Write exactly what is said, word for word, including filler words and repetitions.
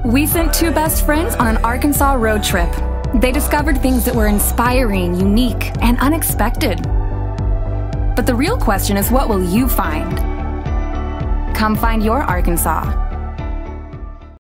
We sent two best friends on an Arkansas road trip. They discovered things that were inspiring, unique, and unexpected. But the real question is, what will you find? Come find your Arkansas.